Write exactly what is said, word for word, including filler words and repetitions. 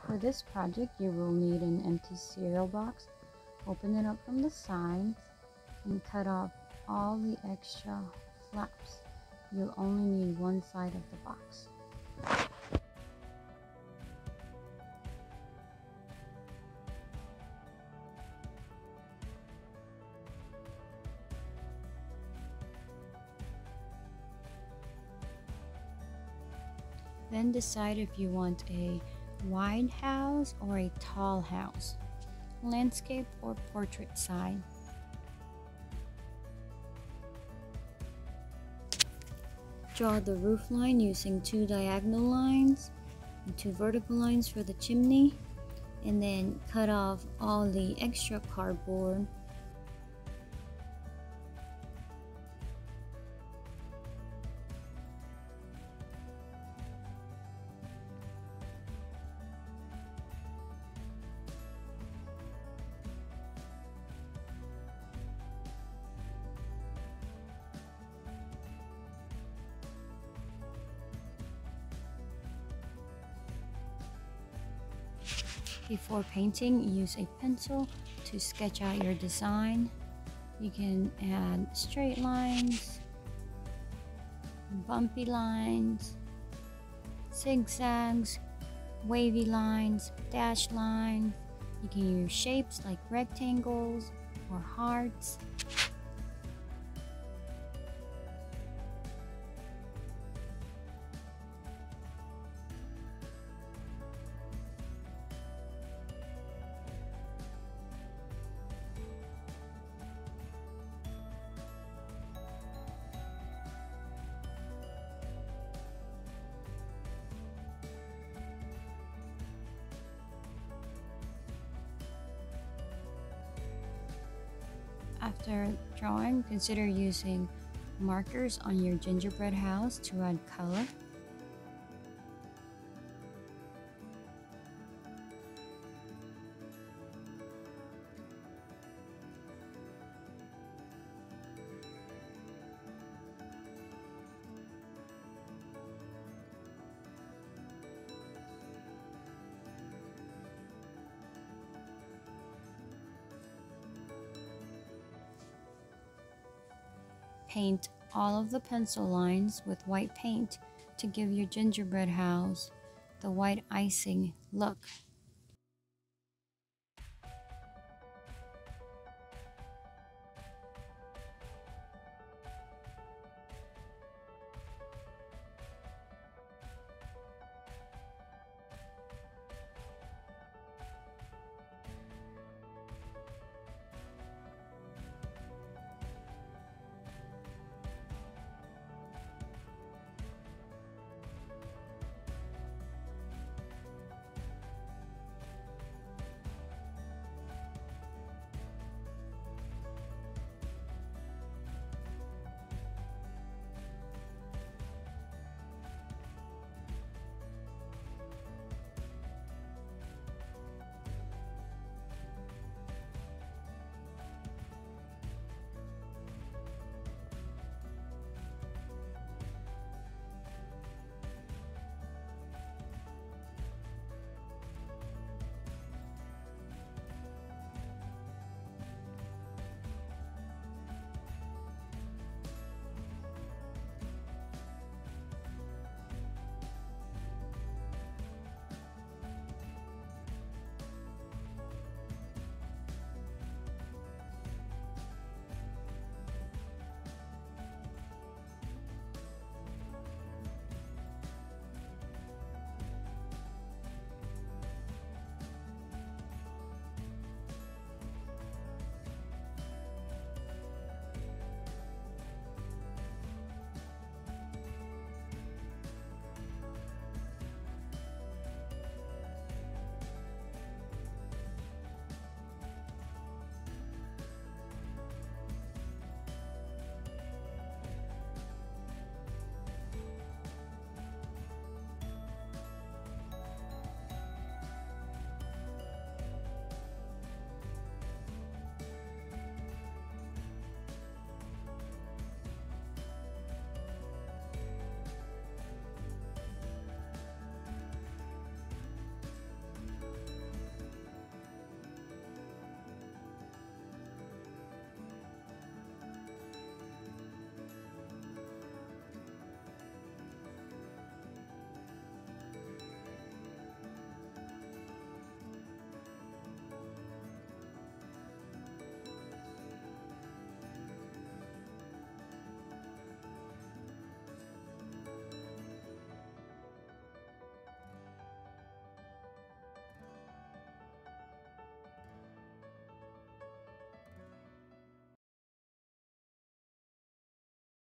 For this project, you will need an empty cereal box. Open it up from the sides and cut off all the extra flaps. You'll only need one side of the box. Then decide if you want a wide house or a tall house, landscape or portrait side. Draw the roof line using two diagonal lines and two vertical lines for the chimney, and then cut off all the extra cardboard. Before painting, use a pencil to sketch out your design. You can add straight lines, bumpy lines, zigzags, wavy lines, dashed lines. You can use shapes like rectangles or hearts. After drawing, consider using markers on your gingerbread house to add color. Paint all of the pencil lines with white paint to give your gingerbread house the white icing look.